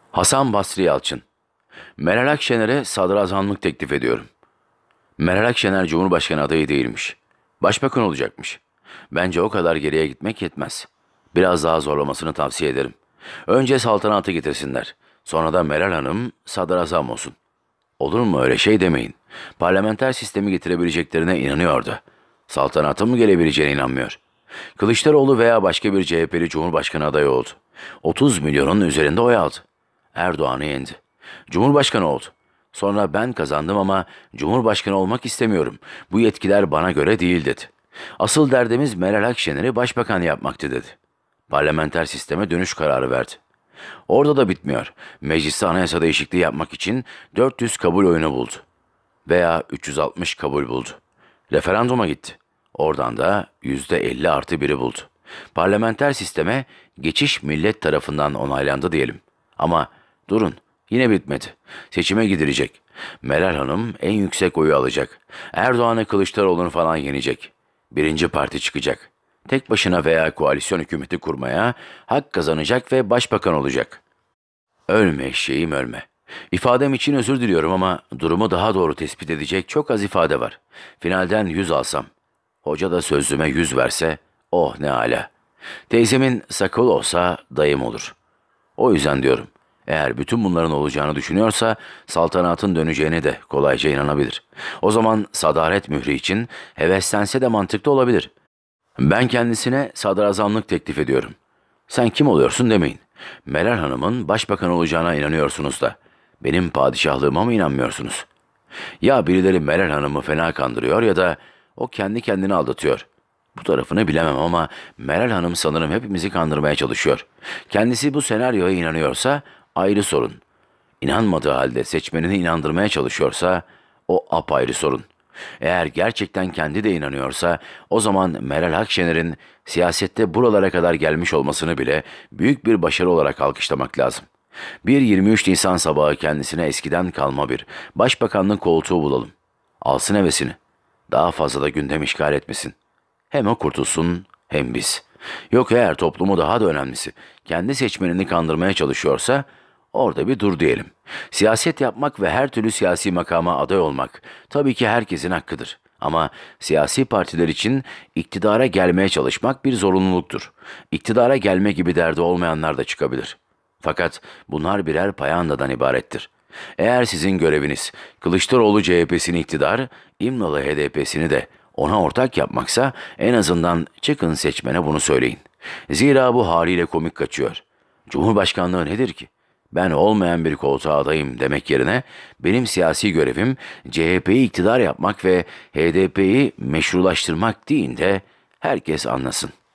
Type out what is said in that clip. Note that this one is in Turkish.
Hasan Basri Yalçın. Meral Akşener'e sadrazamlık teklif ediyorum. Meral Akşener Cumhurbaşkanı adayı değilmiş. Başbakan olacakmış. Bence o kadar geriye gitmek yetmez. Biraz daha zorlamasını tavsiye ederim. Önce saltanatı getirsinler. Sonra da Meral Hanım sadrazam olsun. Olur mu öyle şey demeyin. Parlamenter sistemi getirebileceklerine inanıyordu. Saltanatın mı gelebileceğine inanmıyor. Kılıçdaroğlu veya başka bir CHP'li Cumhurbaşkanı adayı oldu. 30 milyonun üzerinde oy aldı. Erdoğan'ı yendi. Cumhurbaşkanı oldu. Sonra ben kazandım ama Cumhurbaşkanı olmak istemiyorum. Bu yetkiler bana göre değil dedi. Asıl derdimiz Meral Akşener'i başbakan yapmaktı dedi. Parlamenter sisteme dönüş kararı verdi. Orada da bitmiyor. Mecliste anayasa değişikliği yapmak için 400 kabul oyunu buldu. Veya 360 kabul buldu. Referanduma gitti. Oradan da %50+1'i buldu. Parlamenter sisteme geçiş millet tarafından onaylandı diyelim. Ama durun, yine bitmedi. Seçime gidilecek. Meral Hanım en yüksek oyu alacak. Erdoğan'ı Kılıçdaroğlu'nu falan yenecek. Birinci parti çıkacak. Tek başına veya koalisyon hükümeti kurmaya hak kazanacak ve başbakan olacak. Ölme eşeğim ölme. İfadem için özür diliyorum ama durumu daha doğru tespit edecek çok az ifade var. Finalden 100 alsam, hoca da sözlüme 100 verse, oh ne ala. Teyzemin sakalı olsa dayım olur. O yüzden diyorum, eğer bütün bunların olacağını düşünüyorsa saltanatın döneceğine de kolayca inanabilir. O zaman sadaret mührü için heveslense de mantıklı olabilir. Ben kendisine sadrazamlık teklif ediyorum. Sen kim oluyorsun demeyin. Meral Hanım'ın başbakan olacağına inanıyorsunuz da benim padişahlığıma mı inanmıyorsunuz? Ya birileri Meral Hanım'ı fena kandırıyor ya da o kendi kendini aldatıyor. Bu tarafını bilemem ama Meral Hanım sanırım hepimizi kandırmaya çalışıyor. Kendisi bu senaryoya inanıyorsa ayrı sorun. İnanmadığı halde seçmenini inandırmaya çalışıyorsa o apayrı sorun. Eğer gerçekten kendi de inanıyorsa o zaman Meral Akşener'in siyasette buralara kadar gelmiş olmasını bile büyük bir başarı olarak alkışlamak lazım. Bir 23 Nisan sabahı kendisine eskiden kalma bir başbakanlık koltuğu bulalım. Alsın hevesini. Daha fazla da gündem işgal etmesin. Hem o kurtulsun hem biz. Yok eğer toplumu daha da önemlisi kendi seçmenini kandırmaya çalışıyorsa orada bir dur diyelim. Siyaset yapmak ve her türlü siyasi makama aday olmak tabii ki herkesin hakkıdır. Ama siyasi partiler için iktidara gelmeye çalışmak bir zorunluluktur. İktidara gelme gibi derdi olmayanlar da çıkabilir. Fakat bunlar birer payandadan ibarettir. Eğer sizin göreviniz Kılıçdaroğlu CHP'sini iktidar, İmralı HDP'sini de ona ortak yapmaksa en azından çıkın seçmene bunu söyleyin. Zira bu haliyle komik kaçıyor. Cumhurbaşkanlığı nedir ki? Ben olmayan bir koltuğa adayım demek yerine benim siyasi görevim CHP'yi iktidar yapmak ve HDP'yi meşrulaştırmak değil de herkes anlasın.